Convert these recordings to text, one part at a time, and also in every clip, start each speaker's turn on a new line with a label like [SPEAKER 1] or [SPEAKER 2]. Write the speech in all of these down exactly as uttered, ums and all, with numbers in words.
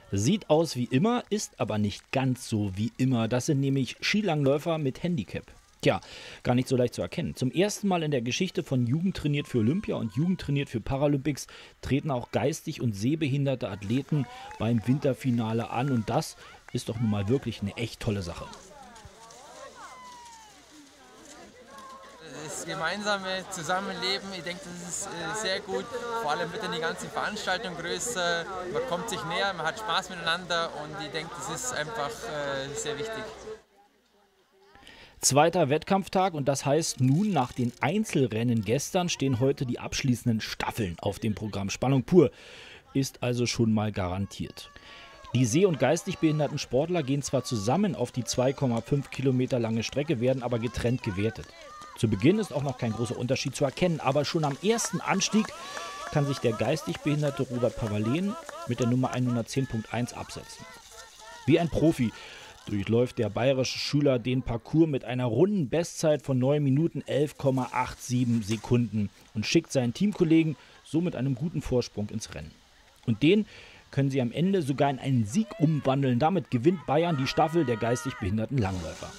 [SPEAKER 1] Sieht aus wie immer, ist aber nicht ganz so wie immer. Das sind nämlich Skilangläufer mit Handicap. Tja, gar nicht so leicht zu erkennen. Zum ersten Mal in der Geschichte von Jugend trainiert für Olympia und Jugend trainiert für Paralympics treten auch geistig und sehbehinderte Athleten beim Winterfinale an. Und das ist doch nun mal wirklich eine echt tolle Sache.
[SPEAKER 2] Das gemeinsame Zusammenleben, ich denke, das ist äh, sehr gut. Vor allem wird dann die ganze Veranstaltung größer, man kommt sich näher, man hat Spaß miteinander und ich denke, das ist einfach äh, sehr wichtig.
[SPEAKER 1] Zweiter Wettkampftag und das heißt nun, nach den Einzelrennen gestern stehen heute die abschließenden Staffeln auf dem Programm. Spannung pur ist also schon mal garantiert. Die seh- und geistig behinderten Sportler gehen zwar zusammen auf die zwei Komma fünf Kilometer lange Strecke, werden aber getrennt gewertet. Zu Beginn ist auch noch kein großer Unterschied zu erkennen, aber schon am ersten Anstieg kann sich der geistig behinderte Robert Pavalen mit der Nummer hundertzehn Punkt eins absetzen. Wie ein Profi durchläuft der bayerische Schüler den Parcours mit einer runden Bestzeit von neun Minuten elf Komma siebenundachtzig Sekunden und schickt seinen Teamkollegen so mit einem guten Vorsprung ins Rennen. Und den können sie am Ende sogar in einen Sieg umwandeln. Damit gewinnt Bayern die Staffel der geistig behinderten Langläufer.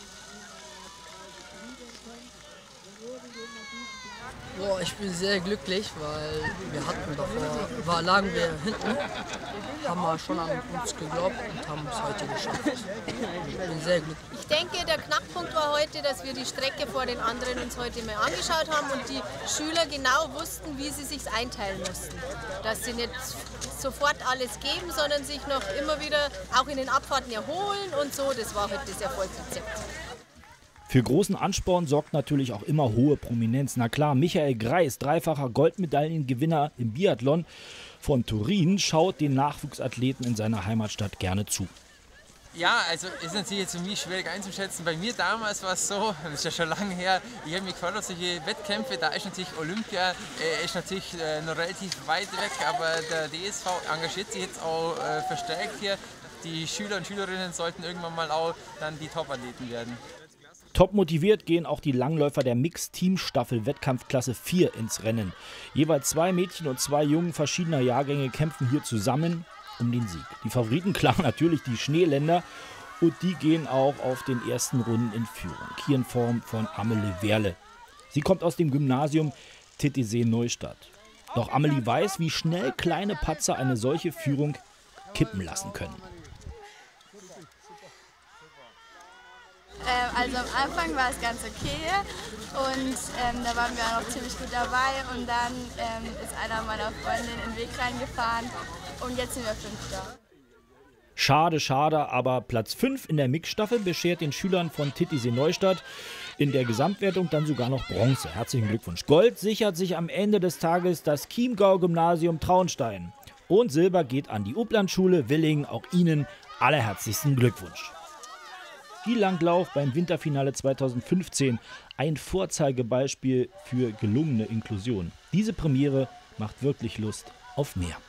[SPEAKER 3] Boah, ich bin sehr glücklich, weil wir hatten davor, war, lagen wir hinten, haben wir schon an uns geglaubt und haben es heute geschafft. Ich bin sehr glücklich.
[SPEAKER 4] Ich denke, der Knackpunkt war heute, dass wir die Strecke vor den anderen uns heute mal angeschaut haben und die Schüler genau wussten, wie sie sich einteilen mussten. Dass sie nicht sofort alles geben, sondern sich noch immer wieder auch in den Abfahrten erholen und so. Das war heute das Erfolgsrezept.
[SPEAKER 1] Für großen Ansporn sorgt natürlich auch immer hohe Prominenz. Na klar, Michael Greis, dreifacher Goldmedaillengewinner im Biathlon von Turin, schaut den Nachwuchsathleten in seiner Heimatstadt gerne zu.
[SPEAKER 2] Ja, also ist natürlich jetzt für mich schwierig einzuschätzen. Bei mir damals war es so, das ist ja schon lange her, ich habe mich gefreut auf solche Wettkämpfe, da ist natürlich Olympia, äh, ist natürlich äh, noch relativ weit weg, aber der D S V engagiert sich jetzt auch äh, verstärkt hier. Die Schüler und Schülerinnen sollten irgendwann mal auch dann die Top-Athleten werden.
[SPEAKER 1] Top motiviert gehen auch die Langläufer der Mixed-Team-Staffel Wettkampfklasse vier ins Rennen. Jeweils zwei Mädchen und zwei Jungen verschiedener Jahrgänge kämpfen hier zusammen um den Sieg. Die Favoriten, klar, natürlich die Schneeländer, und die gehen auch auf den ersten Runden in Führung. Hier in Form von Amelie Werle. Sie kommt aus dem Gymnasium Titisee-Neustadt. Doch Amelie weiß, wie schnell kleine Patzer eine solche Führung kippen lassen können.
[SPEAKER 5] Also am Anfang war es ganz okay und ähm, da waren wir auch noch ziemlich gut dabei und dann ähm, ist einer meiner Freundinnen in den Weg reingefahren und jetzt sind wir Fünfter.
[SPEAKER 1] Schade, schade, aber Platz fünf in der Mixstaffel beschert den Schülern von Titisee-Neustadt in der Gesamtwertung dann sogar noch Bronze. Herzlichen Glückwunsch. Gold sichert sich am Ende des Tages das Chiemgau-Gymnasium Traunstein. Und Silber geht an die Uplandschule Willingen. Auch Ihnen allerherzlichsten Glückwunsch. Skilanglauf beim Winterfinale zweitausendfünfzehn, ein Vorzeigebeispiel für gelungene Inklusion. Diese Premiere macht wirklich Lust auf mehr.